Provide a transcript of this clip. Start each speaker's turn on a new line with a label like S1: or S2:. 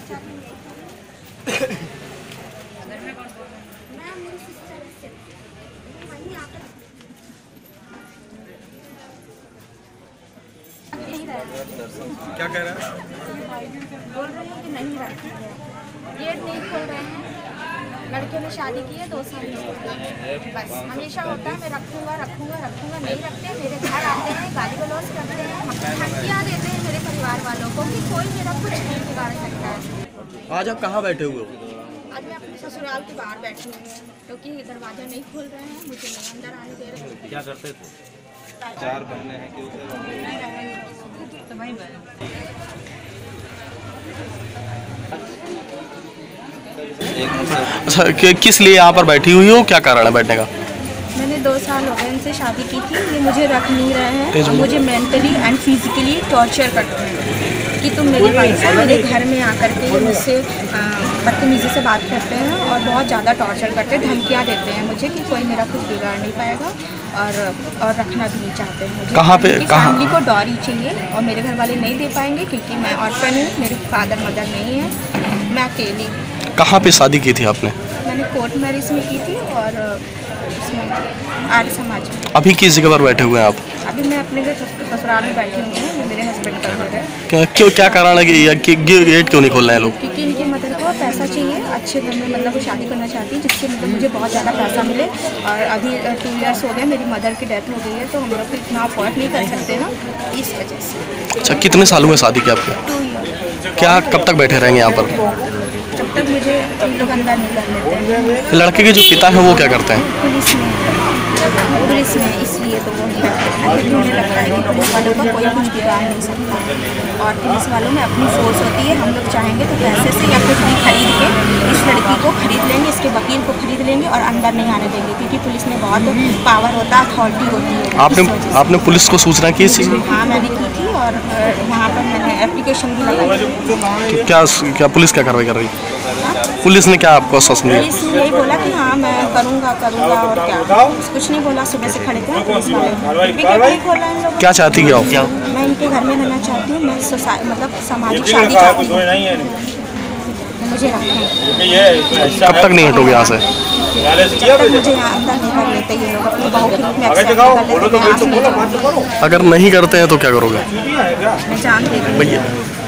S1: क्या कह रहा है?
S2: बोल रहे हैं कि नहीं रखती है, गेट नहीं खोल रहे हैं। लड़के ने शादी की है 2 साल में, बस हमेशा होता है मैं रखूँगा रखूँगा रखूँगा, नहीं रखते। मेरे घर आते हैं, गाली गलौज करते हैं, धमकियाँ देते हैं मेरे परिवार वालों को कि कोई मेरा कुछ नहीं बिगाड़ सकता है।
S1: आज आप कहाँ बैठे हुए हो?
S2: आज मैं अपने ससुराल के बाहर बैठी हुई हूँ क्योंकि दरवाज़ा नहीं खोल रहे हैं, मुझे नहीं अंदर आने दे रहे।
S1: क्या करते थे?
S3: 4 बहनें हैं कि
S1: अच्छा, किस लिए यहाँ पर बैठी हुई हो? क्या कारण है बैठने का?
S2: मैंने 2 साल हो गए इनसे शादी की थी, ये मुझे रख नहीं रहे हैं और मुझे मेंटली एंड फिजिकली टॉर्चर करते हैं कि तुम मेरी वाइफ हो। मेरे घर में आकर के ये मुझसे बदतमीजी से बात करते हैं और बहुत ज़्यादा टॉर्चर करते हैं, धमकियाँ देते हैं मुझे कि कोई मेरा कुछ बिगाड़ नहीं पाएगा और रखना भी नहीं चाहते हैं मुझे।
S1: कहाँ पे?
S2: फैमिली को डॉरी चाहिए और मेरे घर वाले नहीं दे पाएंगे क्योंकि मैं ऑर्फन हूँ, मेरे फादर मदर नहीं है, मैं अकेली।
S1: कहाँ पे शादी की थी आपने?
S2: मैंने कोर्ट मैरिज में की थी और इसमें आर्य समाज में।
S1: अभी किस जगह पर बैठे हुए हैं आप?
S2: अभी मैं अपने घर ससुराल में बैठी हुई हूँ, मेरे हस्बैंड का घर है।
S1: क्यों, क्या कारण है कि गेट क्यों नहीं खोल रहे हैं लोग?
S2: क्योंकि इनकी मदर को पैसा चाहिए, अच्छे घर में मतलब वो शादी करना चाहती है जिससे मतलब मुझे बहुत ज़्यादा पैसा मिले। और अभी 2 इयर्स हो गए, मेरी मदर की डेथ हो गई है तो हम लोग को इतना अफोर्ड नहीं कर सकते ना, इस वजह से।
S1: अच्छा, कितने साल हुए शादी के आपके?
S2: 2 ईयर।
S1: क्या कब तक बैठे रहेंगे यहाँ पर?
S2: जब तक मुझे इन लोग अंदर नहीं कर लेते हैं।
S1: लड़के के जो पिता हैं वो क्या करते हैं?
S2: पुलिस में इसलिए तो वो नहीं करते हैं क्योंकि उन्हें लगता है कि पुलिस वालों का कोई कुछ बिगाड़ नहीं सकता और पुलिस वालों में अपनी फोर्स होती है। हम लोग चाहेंगे तो पैसे से या कुछ भी खरीद के इस लड़की को खरीद लेंगे, इसके वकील को खरीद लेंगे और अंदर नहीं आने देंगे क्योंकि पुलिस में बहुत पावर होता है, अथॉरिटी होती है।
S1: आपने पुलिस को सूचना की थी?
S2: हाँ, मैंने की थी और वहाँ पर मैंने एप्लीकेशन भी लगाई।
S1: क्या पुलिस क्या कार्रवाई कर रही है? पुलिस ने क्या आपको आश्वासन दिया?
S2: पुलिस ने यही बोला कि हाँ मैं करूँगा और क्या, कुछ नहीं बोला। सुबह से खड़े थे पुलिस वाले,
S1: क्या चाहती है आप?
S2: मैं इनके घर में रहना चाहती हूँ, मैं मतलब सामाजिक शादी चाहती हूँ, मुझे रखें।
S1: कब तक नहीं हटोगे यहाँ से?
S2: जब तक मुझे यहाँ अंदर नहीं कर लेते ये लोग, अपनी बहू के रूप में एक्सेप्ट कर लेते, मैं यहाँ से नहीं जाऊँगी।
S1: अगर नहीं करते हैं तो क्या करोगे?
S2: मैं जान दे दूँगी।